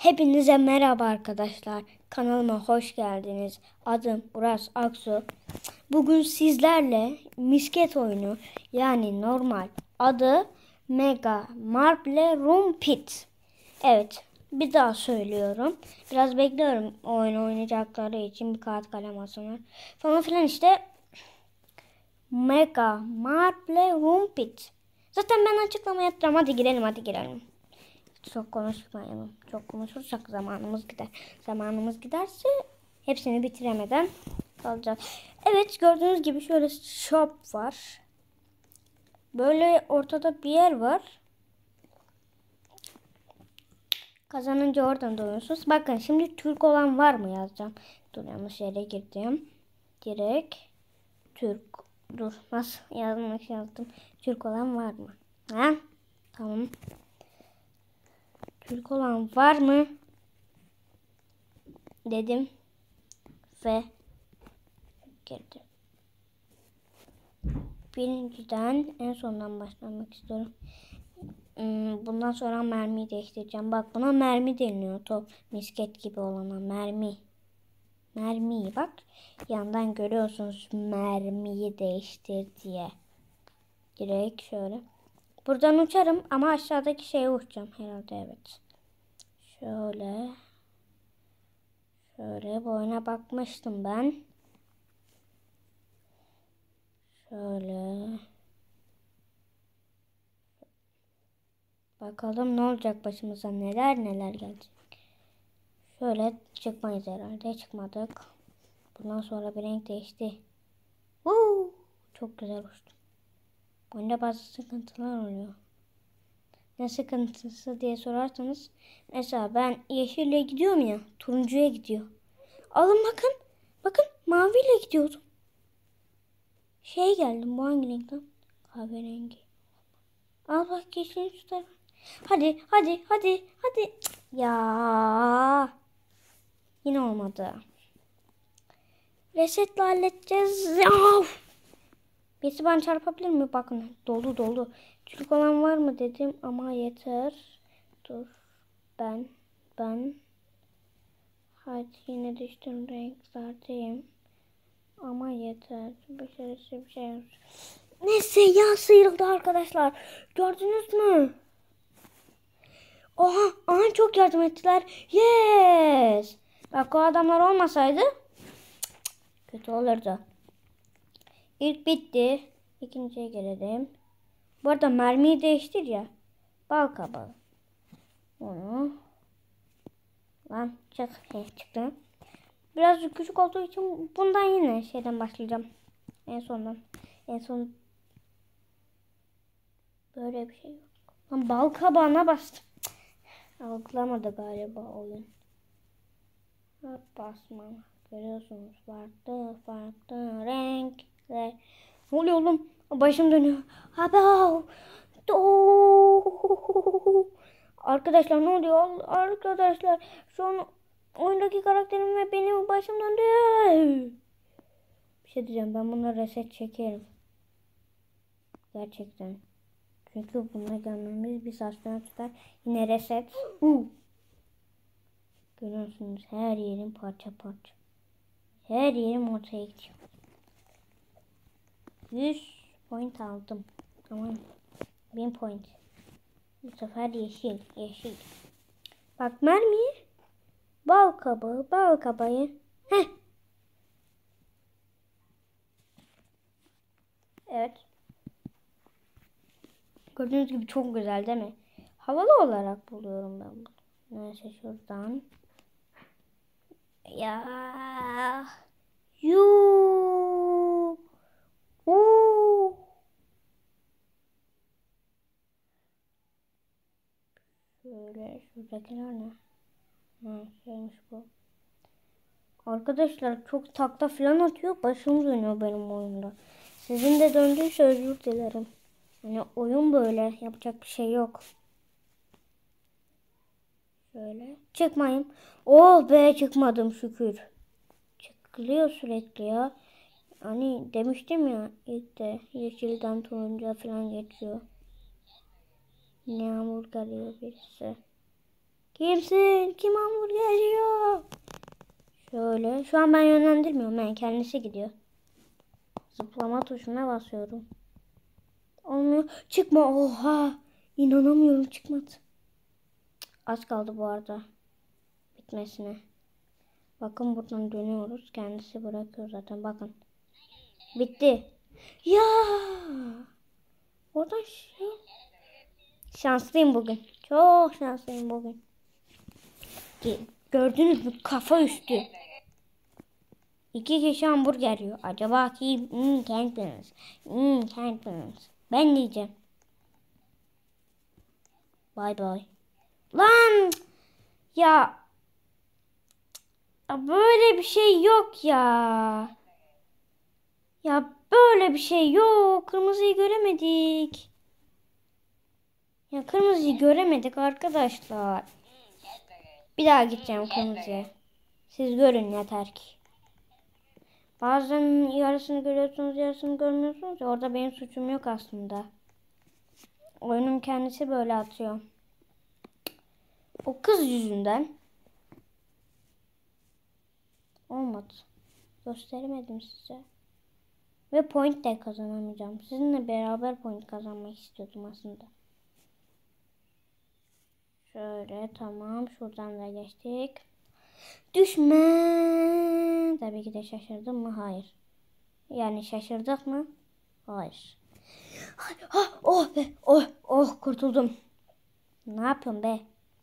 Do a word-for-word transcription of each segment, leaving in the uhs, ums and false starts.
Hepinize merhaba arkadaşlar. Kanalıma hoş geldiniz. Adım Uras Aksu. Bugün sizlerle misket oyunu, yani normal adı Mega Marble Room Pit. Evet, bir daha söylüyorum. Biraz bekliyorum oyun oynayacakları için, bir kağıt kalem alsınlar falan filan işte. Mega Marble Room Pit. Zaten ben açıklama yapacağım. Hadi girelim, hadi girelim. Çok konuşmayalım. Çok konuşursak zamanımız gider. Zamanımız giderse hepsini bitiremeden kalacak. Evet, gördüğünüz gibi şöyle shop var. Böyle ortada bir yer var. Kazanınca oradan doluyorsunuz. Bakın şimdi Türk olan var mı yazacağım. Dur, yanlış yere girdim. Direkt Türk. Dur, nasıl yanlış yazdım. Türk olan var mı? Ha? Tamam. Türk olan var mı? Dedim. Ve girdim. Birinciden en sondan başlamak istiyorum. Bundan sonra mermiyi değiştireceğim. Bak, buna mermi deniyor. Top, misket gibi olana mermi. Mermiyi bak. Yandan görüyorsunuz mermiyi değiştir diye. Direkt şöyle. Buradan uçarım ama aşağıdaki şeye uçacağım herhalde, evet. Şöyle. Şöyle, bu oyuna bakmıştım ben. Şöyle. Bakalım ne olacak başımıza, neler neler gelecek. Şöyle çıkmayız herhalde. Çıkmadık. Bundan sonra bir renk değişti. Woo! Çok güzel uçtum. Oyunda bazı sıkıntılar oluyor. Ne sıkıntısı diye sorarsanız, mesela ben yeşille gidiyorum ya, turuncuya gidiyor. Alın bakın. Bakın, maviyle gidiyordum. Şey geldim, bu hangi renk lan? Kahverengi. Al bak, yeşilin şu tarafa. Hadi hadi hadi hadi. Ya. Yine olmadı. Resetle halledeceğiz. Of. Birisi bana çarpabilir mi? Bakın, dolu dolu. Çocuk olan var mı dedim ama yeter. Dur. Ben. Ben. Hadi yine düştüm renklerdeyim. Ama yeter. Başarısı bir şey yok. Neyse ya, sıyrıldı arkadaşlar. Gördünüz mü? Oha, aha, çok yardım ettiler. Yes. Bak, o adamlar olmasaydı kötü olurdu. İlk bitti. İkinciye gelelim. Bu arada mermiyi değiştir ya. Bal kabağı. Onu. Lan çık. He, çıktı. Biraz küçük olduğu için bundan yine şeyden başlayacağım. En sondan. En son. Böyle bir şey yok. Lan bal kabağına bastım. Algılamadı galiba oyun. Basma. Görüyorsunuz, farklı farklı renkler. Ne oluyor oğlum? Başım dönüyor. Habav. Arkadaşlar ne oluyor? Arkadaşlar şu an oyundaki karakterim ve benim başım döndü. Bir şey diyeceğim, ben buna reset çekerim. Gerçekten. Çünkü buna gelmemiz bir saat sonra tutar. Yine reset. Uh. Görüyorsunuz, her yerim parça parça. Her yerim ortaya gidiyor. yüz point aldım. Tamam. bin point. Bu sefer yeşil. Yeşil. Bak, mermi. Bal kabağı. Bal kabağı. Heh. Evet. Gördüğünüz gibi çok güzel değil mi? Havalı olarak buluyorum ben bunu. Neyse, şuradan. Ya. Yuu. Uuu. Şöyle, şuradakiler ne? Ha, şeymiş bu. Arkadaşlar çok takla falan atıyor. Başım dönüyor benim oyunda. Sizin de döndüyse özür dilerim. Yani oyun böyle. Yapacak bir şey yok. Şöyle. Çıkmayayım. Oh be, çıkmadım şükür. Çıkılıyor sürekli ya. Hani demiştim ya, ilk de yeşilden turuncuya falan geçiyor. Yağmur geliyor birisi. Kimsin? Kim hamburger yiyor? Şöyle. Şu an ben yönlendirmiyorum. Ben kendisi gidiyor. Zıplama tuşuna basıyorum. Olmuyor. Çıkma. Oha. İnanamıyorum, çıkmadı. Az kaldı bu arada bitmesine. Bakın buradan dönüyoruz. Kendisi bırakıyor zaten. Bakın. Bitti. Ya. Oradan şey. Şanslıyım bugün. Çok şanslıyım bugün. Gördünüz mü? Kafa üstü. İki kişi hamburger yiyor. Acaba kim? Hmm, kendiniz. Hmm, kendiniz. Ben diyeceğim. Bay bay. Lan! Ya. Ya böyle bir şey yok ya. Ya böyle bir şey yok. Kırmızıyı göremedik. Ya kırmızıyı göremedik arkadaşlar. Bir daha gideceğim kırmızıya. Siz görün yeter ki. Bazen yarısını görüyorsunuz, yarısını görmüyorsunuz. Orada benim suçum yok aslında. Oyunun kendisi böyle atıyor. O kız yüzünden. Olmadı. Gösteremedim size. Ve point de kazanamayacağım. Sizinle beraber point kazanmak istiyordum aslında. Şöyle tamam. Şuradan da geçtik. Düşme. Tabii ki de şaşırdım mı? Hayır. Yani şaşırdık mı? Hayır. Ah, oh be. Oh, oh kurtuldum. Ne yapıyorsun be?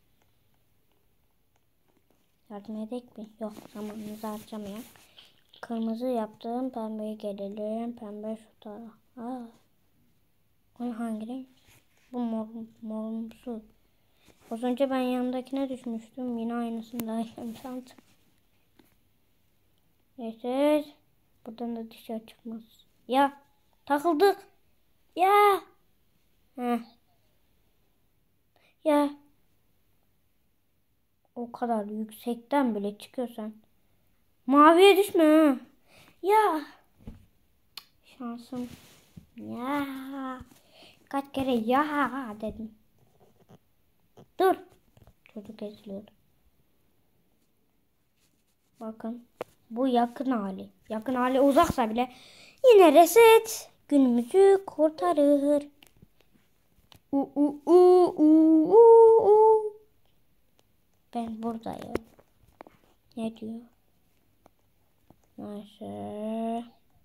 Yardım edek mi? Yok, zamanımızı harcamayalım. Kırmızı yaptım. Pembeye gelelim. Pembe şu taraf. Aa. O hangi renk? Bu mor, morumsu. Az önce ben yanındakine düşmüştüm. Yine aynısındayım sandım. Neyse. Buradan da dışarı çıkmaz. Ya. Takıldık. Ya. Heh. Ya. O kadar yüksekten bile çıkıyorsan. Maviye düşme ha. Ya. Şansım. Ya. Kaç kere ya dedim. Dur. Çocuk eziliyordu. Bakın. Bu yakın hali. Yakın hali uzaksa bile yine reset günümüzü kurtarır. U u u u u u. Ben buradayım. Ne diyor? Neyse.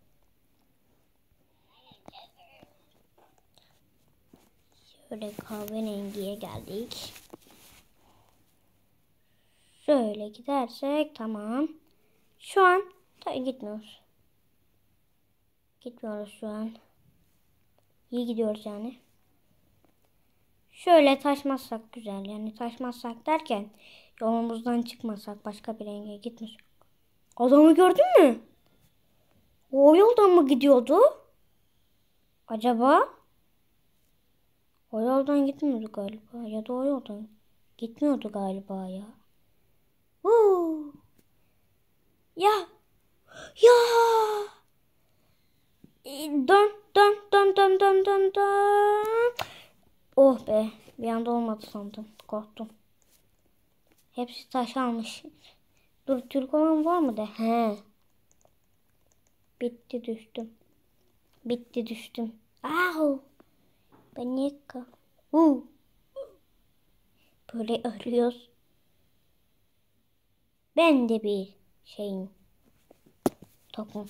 Şöyle kahverengiye geldik. Şöyle gidersek tamam. Şu an tabii gitmiyoruz. Gitmiyoruz şu an. İyi gidiyoruz yani. Şöyle taşmazsak güzel. Yani taşmazsak derken yolumuzdan çıkmasak, başka bir renge gitmesek. Adamı gördün mü? O yoldan mı gidiyordu? Acaba? O yoldan gitmiyordu galiba. Ya da o yoldan gitmiyordu galiba ya. Huu. Ya. Ya. Dön dön dön dön dön dön dön. Oh be. Bir anda olmadı sandım. Korktum. Hepsi taş almış. Dur, Türk olan var mı de? He. Bitti düştüm. Bitti düştüm. Au. Ben niye kal? Uh. Böyle ölüyoruz. Ben de bir şeyim. Topum.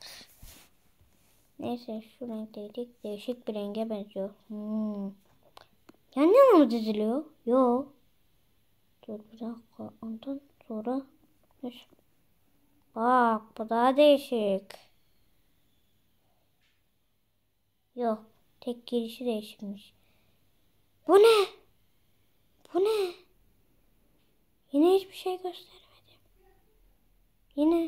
Neyse şu renkteydik. Değişik bir renge benziyor. Hmm. Yan yana mı diziliyor? Yo. Dur bir dakika. Ondan sonra. Bak bu daha değişik. Yok. Tek girişi değişikmiş. Bu ne? Bu ne? Yine hiçbir şey göstermedi. Yine.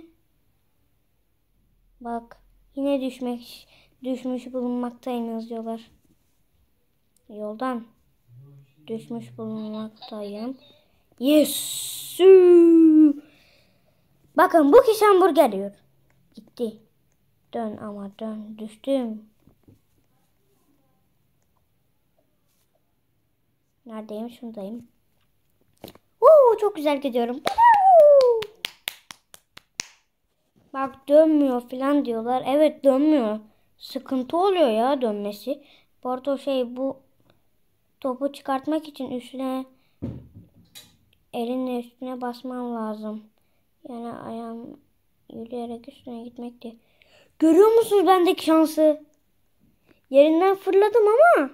Bak. Yine düşmek, düşmüş bulunmaktayım yazıyorlar. Yoldan düşmüş bulunmaktayım. Yes. Bakın bu kişi hamburger yiyor. Gitti. Dön ama dön. Düştüm. Neredeyim? Şundayım. Woo, çok güzel gidiyorum. Woo. Bak dönmüyor falan diyorlar. Evet dönmüyor. Sıkıntı oluyor ya dönmesi. Bu arada şey bu topu çıkartmak için üstüne elinle üstüne basman lazım. Yani ayağım yürüyerek üstüne gitmek diye. Görüyor musunuz bendeki şansı? Yerinden fırladım ama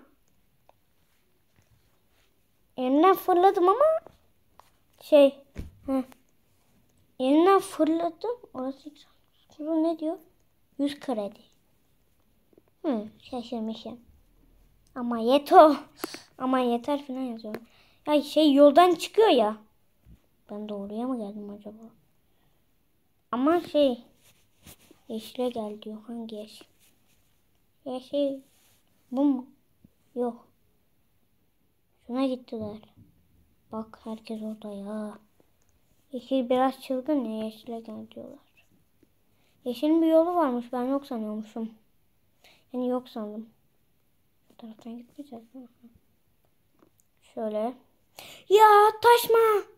Yerinden fırladım ama şey heh. Yerinden fırladım. Orası bu ne diyor? yüz kredi. Hı, şaşırmışım. Ama yeto. Ama yeter falan yazıyor. Ya şey yoldan çıkıyor ya. Ben doğruya mı geldim acaba? Ama şey yeşile gel diyor. Hangi yeşil? Ya şey bu mu? Yok. Şuna gittiler. Bak herkes orada ya. Yeşil biraz çılgın ya, yeşile gel diyorlar. Yeşilin bir yolu varmış, ben yok sanıyormuşum. Yani yok sandım. Bu taraftan gitmeyeceğiz değil mi? Şöyle. Ya taşma.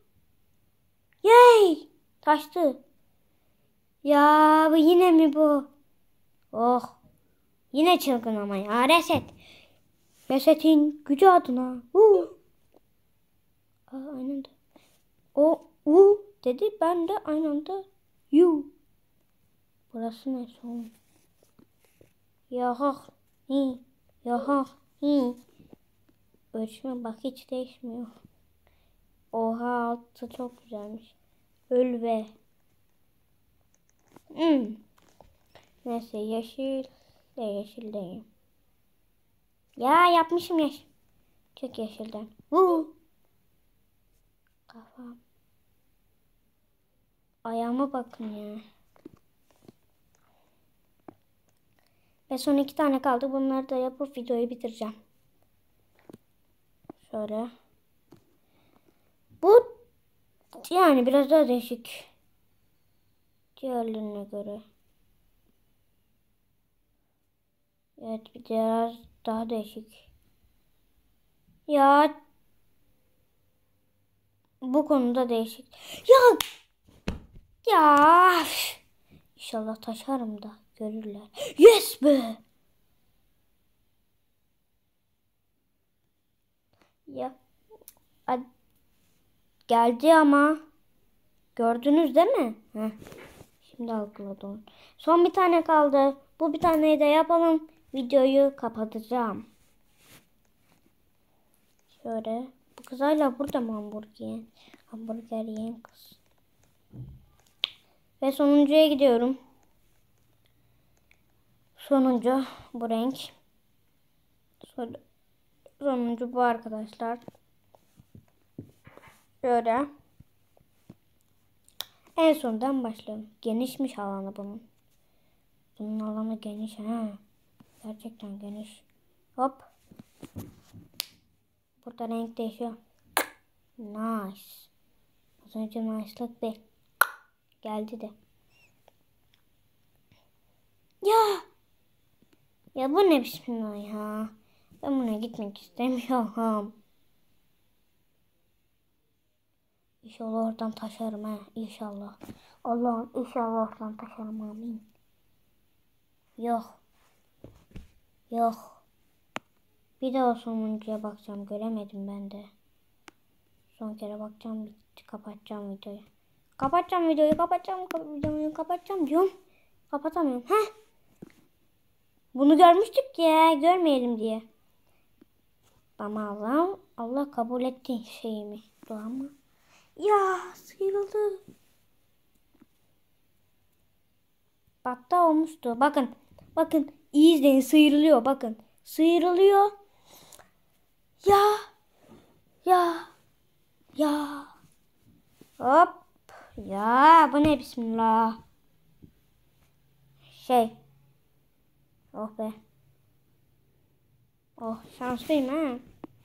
Yay. Taştı. Ya bu yine mi bu? Oh. Yine çılgın ama ya. Reset. Reset'in gücü adına. Uh. Aa, aynı anda. O u dedi, ben de aynı anda yu. Burası ne son? Yaha. Hi. Yaha. Hi. Ölçme bak hiç değişmiyor. Oha altı çok güzelmiş. Öl ve. Hmm. Neyse yeşil de yeşil değil. Ya yapmışım yeşil. Çok yeşilden. Vuu. Kafam. Ayağıma bakın ya. Ve son iki tane kaldı. Bunları da yapıp videoyu bitireceğim. Şöyle. Bu yani biraz daha değişik. Diğerlerine göre. Evet biraz daha değişik. Ya bu konuda değişik. Ya ya İnşallah taşarım da görürler. Yes be. Ya geldi ama gördünüz değil mi? Heh. Şimdi algıladım. Son bir tane kaldı. Bu bir taneyi de yapalım. Videoyu kapatacağım. Şöyle. Bu kız hala burada mı hamburger yiyen? Hamburger yiyen kız. Ve sonuncuya gidiyorum. Sonuncu bu renk. Sonuncu bu arkadaşlar. Şöyle. En sondan başlayalım. Genişmiş alanı bunun. Bunun alanı geniş ha. Gerçekten geniş. Hop. Burada renk değişiyor. Nice. Az önce nice'lık bir geldi de. Ya. Ya bu ne bismillah ya. Ben buna gitmek istemiyorum. İnşallah oradan taşarım ha. İnşallah. Allah'ım inşallah oradan taşarım amin. Yok. Yok. Bir daha sonuncuya bakacağım. Göremedim ben de. Son kere bakacağım. Bitti. Kapatacağım videoyu. Kapatacağım videoyu. Kapatacağım. Videoyu kapatacağım diyorum. Kapatamıyorum. Heh. Bunu görmüştük ya. Görmeyelim diye. Ama Allah'ım. Allah kabul etti şeyimi. Duamı. Ya sıyrıldı. Hatta olmuştu. Bakın. Bakın. İyi izleyin. Sıyrılıyor. Bakın. Sıyrılıyor. Ya. Ya. Ya. Hop. Ya. Bu ne bismillah. Şey. Oh be. Oh şanslıyım ha.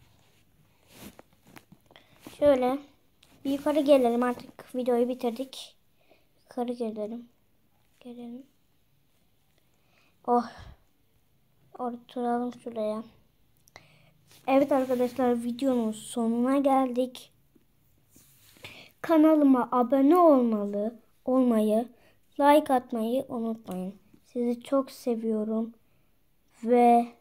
Şöyle. Bir yukarı gelelim artık. Videoyu bitirdik. Yukarı gelelim. Gelelim. Oh. Oturalım şuraya. Evet arkadaşlar videonun sonuna geldik. kanalıma abone olmalı, olmayı, like atmayı unutmayın. Sizi çok seviyorum ve